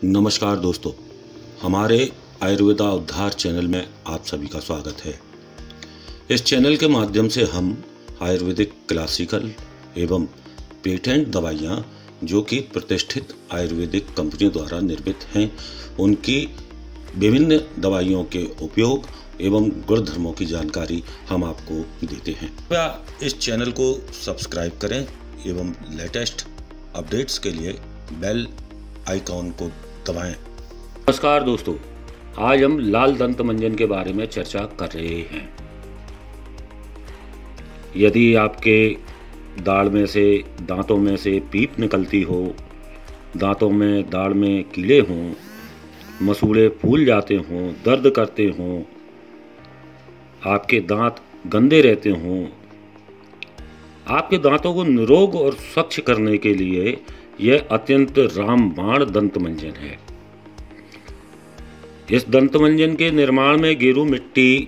नमस्कार दोस्तों, हमारे आयुर्वेदा उद्धार चैनल में आप सभी का स्वागत है। इस चैनल के माध्यम से हम आयुर्वेदिक क्लासिकल एवं पेटेंट दवाइयाँ जो कि प्रतिष्ठित आयुर्वेदिक कंपनियों द्वारा निर्मित हैं, उनकी विभिन्न दवाइयों के उपयोग एवं गुणधर्मों की जानकारी हम आपको देते हैं। कृपया इस चैनल को सब्सक्राइब करें एवं लेटेस्ट अपडेट्स के लिए बेल आइकॉन को दबाएं। नमस्कार दोस्तों, आज हम लाल दंत मंजन के बारे में चर्चा कर रहे हैं। यदि आपके दाढ़ में से दांतों में से पीप निकलती हो, दांतों में दाढ़ में कीड़े हों, मसूड़े फूल जाते हों, दर्द करते हों, आपके दांत गंदे रहते हों, आपके दांतों को निरोग और स्वच्छ करने के लिए यह अत्यंत रामबाण दंत मंजन है। इस दंत मंजन के निर्माण में गेरू मिट्टी,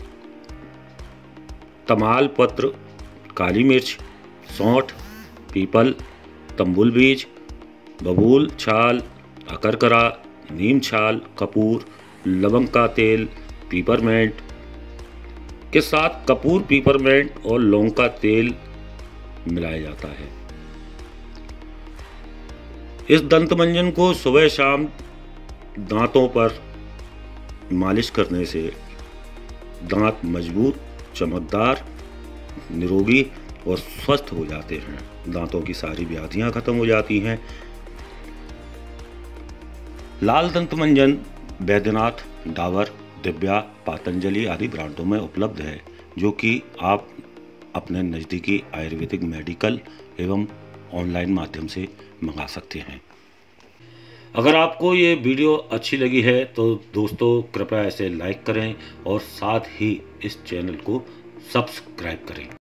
तमाल पत्र, काली मिर्च, सौंठ, पीपल, तंबुल बीज, बबूल छाल, अकरकरा, नीम छाल, कपूर, लवंग का तेल, पीपरमेंट के साथ कपूर, पीपरमेंट और लौंग का तेल मिलाया जाता है। इस दंत मंजन को सुबह शाम दांतों पर मालिश करने से दांत मजबूत, चमकदार, निरोगी और स्वस्थ हो जाते हैं। दांतों की सारी व्याधियां खत्म हो जाती हैं। लाल दंत मंजन बैद्यनाथ, डाबर, दिव्या, पातंजलि आदि ब्रांडों में उपलब्ध है, जो कि आप अपने नज़दीकी आयुर्वेदिक मेडिकल एवं ऑनलाइन माध्यम से मंगा सकते हैं। अगर आपको ये वीडियो अच्छी लगी है तो दोस्तों कृपया इसे लाइक करें और साथ ही इस चैनल को सब्सक्राइब करें।